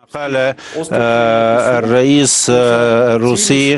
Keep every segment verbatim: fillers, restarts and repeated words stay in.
قال الرئيس الروسي.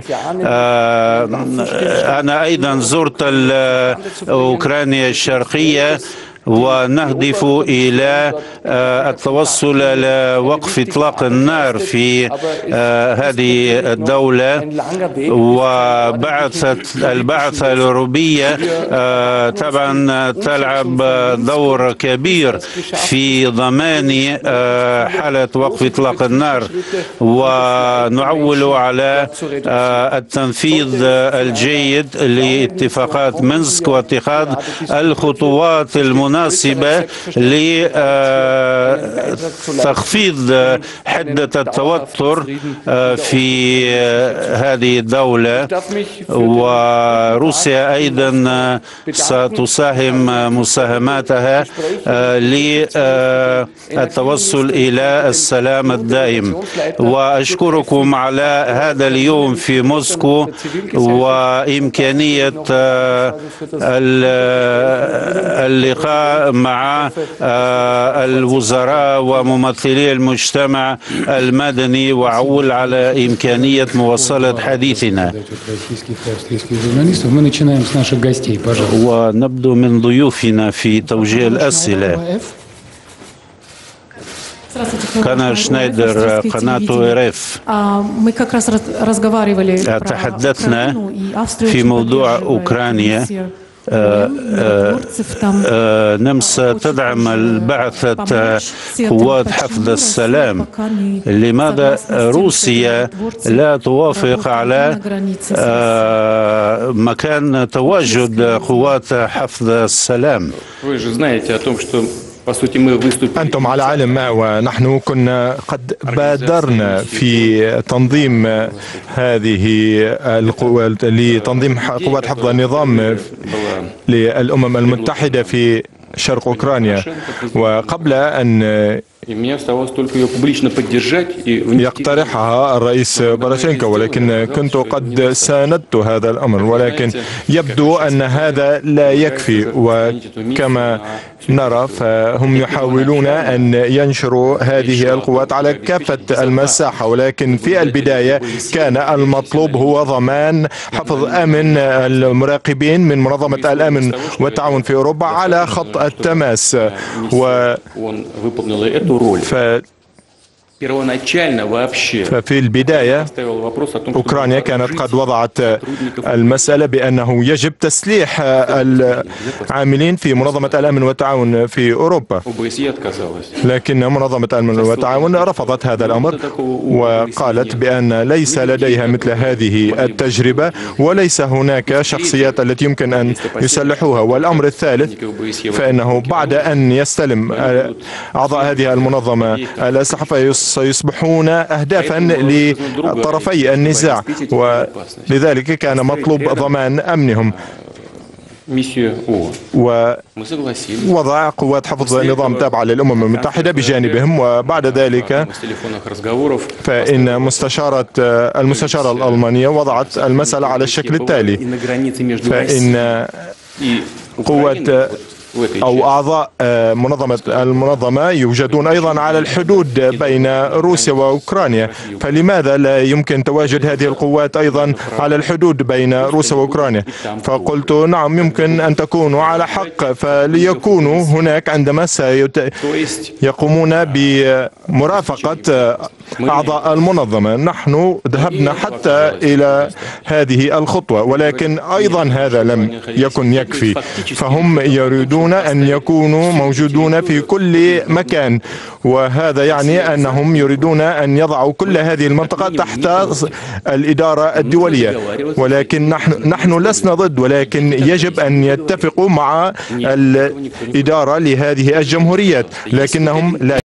أنا أيضا زرت أوكرانيا الشرقية، ونهدف إلى التوصل إلى وقف إطلاق النار في هذه الدولة. وبعثة البعثة الأوروبية طبعا تلعب دور كبير في ضمان حالة وقف إطلاق النار، ونعول على التنفيذ الجيد لاتفاقات مينسك واتخاذ الخطوات المناسبة مناسبة لتخفيض حدة التوتر في هذه الدولة. وروسيا أيضا ستساهم مساهماتها للتوصل إلى السلام الدائم. وأشكركم على هذا اليوم في موسكو وإمكانية اللقاء مع الوزراء وممثلي المجتمع المدني، وأعول على إمكانية مواصلة حديثنا. ونبدأ من ضيوفنا في توجيه الأسئلة. كان شنايدر، قناة إيرف. تحدثنا في موضوع أوكرانيا. النمسا تدعم البعثة قوات حفظ السلام. لماذا روسيا لا توافق على مكان تواجد قوات حفظ السلام؟ أنتم على علم، ونحن كنا قد بادرنا في تنظيم هذه القوات لتنظيم قوات حفظ النظام للأمم المتحدة في شرق أوكرانيا، وقبل أن يقترحها الرئيس بوراشينكو، ولكن كنت قد ساندت هذا الأمر، ولكن يبدو أن هذا لا يكفي. وكما نرى فهم يحاولون أن ينشروا هذه القوات على كافة المساحة، ولكن في البداية كان المطلوب هو ضمان حفظ أمن المراقبين من منظمة الأمن والتعاون في أوروبا على خط التماس. و ف... ففي البداية أوكرانيا كانت قد وضعت المسألة بأنه يجب تسليح العاملين في منظمة الأمن والتعاون في أوروبا، لكن منظمة الأمن والتعاون رفضت هذا الأمر وقالت بأن ليس لديها مثل هذه التجربة وليس هناك شخصيات التي يمكن أن يسلحوها. والأمر الثالث فإنه بعد أن يستلم أعضاء هذه المنظمة الأسلحة سيصبحون أهدافا لطرفي النزاع، ولذلك كان مطلوب ضمان أمنهم ووضع قوات حفظ النظام تابعة للأمم المتحدة بجانبهم. وبعد ذلك فإن مستشارة المستشارة الألمانية وضعت المسألة على الشكل التالي: فإن قوات أو أعضاء منظمة المنظمة يوجدون أيضا على الحدود بين روسيا وأوكرانيا، فلماذا لا يمكن تواجد هذه القوات أيضا على الحدود بين روسيا وأوكرانيا؟ فقلت نعم، يمكن أن تكونوا على حق، فليكونوا هناك عندما سيقومون بمرافقة أعضاء المنظمة. نحن ذهبنا حتى إلى هذه الخطوة، ولكن أيضا هذا لم يكن يكفي، فهم يريدون أن يكونوا موجودون في كل مكان، وهذا يعني أنهم يريدون أن يضعوا كل هذه المنطقة تحت الإدارة الدولية. ولكن نحن نحن لسنا ضد، ولكن يجب أن يتفقوا مع الإدارة لهذه الجمهوريات، لكنهم لا